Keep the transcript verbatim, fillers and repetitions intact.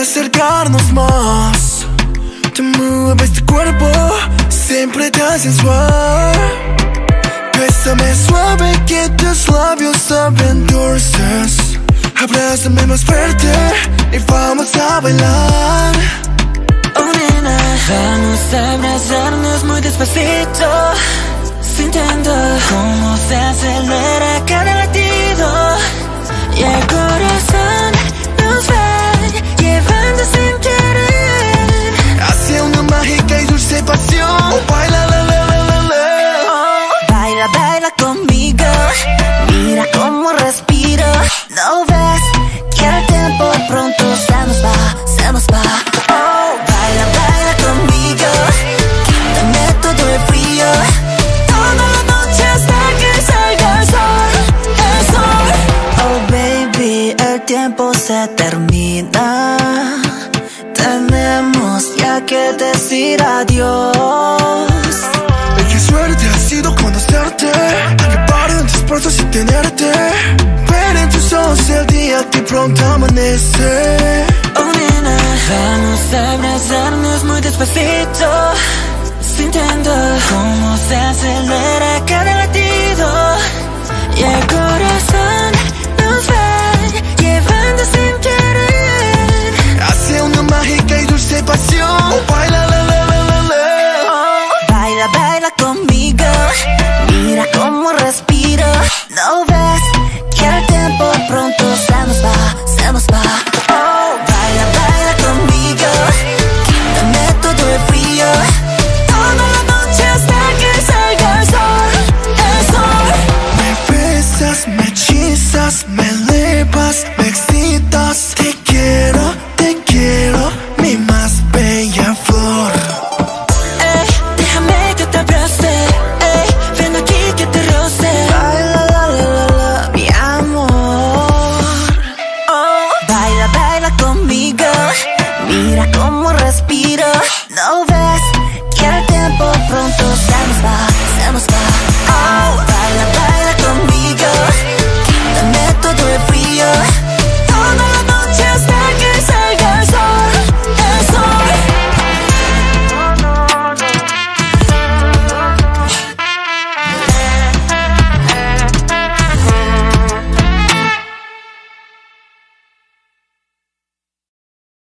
acercarnos más. Te mueves tu cuerpo, siempre tan sensual. Bésame suave que tus labios saben dulces. Abrázame más fuerte y vamos a bailar. Oh nena, vamos a abrazarnos muy despacito, sintiendo cómo se acelera cada latido. Y el corazón nos va llevando sin querer hacia una mágica y dulce pasión. Oh, baila, la, la, la, la, la. Oh, baila, baila conmigo. Mira cómo respiro. ¿No ves que el tiempo pronto se nos va, se nos va? Oh, baila, baila conmigo. Quítame todo el frío. Toda la noche hasta que salga el sol, el sol. Oh baby, el tiempo se termina. Tenemos ya que decir adiós. Ay, qué suerte ha sido conocerte. Que paren tus esfuerzos sin tenerte. Ver en tus ojos el día que pronto amanece. Oh nena, vamos a abrazarnos muy despacito, sintiendo cómo se acelera cada latido. Y el corazón nos va llevando sin querer hacia una mágica y dulce pasión. Oh, baila, la, la, la, la, la. Oh, baila, baila conmigo. Mira cómo respiro. ¿No ves que el tiempo pronto se nos va, se nos va? Oh, baila, baila conmigo. Quítame todo el frío. Toda la noche hasta que salga el sol, el sol. Me besas, me hechizas, me elevas, me excitas. Te quiero, te quiero, mi más bella flor. Ey, déjame que te abrace. Ey, ven aquí que te roce. Baila, la, la, la, la, mi amor. Oh, baila, baila conmigo. Mira cómo respiro. ¿No ves que el tiempo pronto se nos va, se nos va?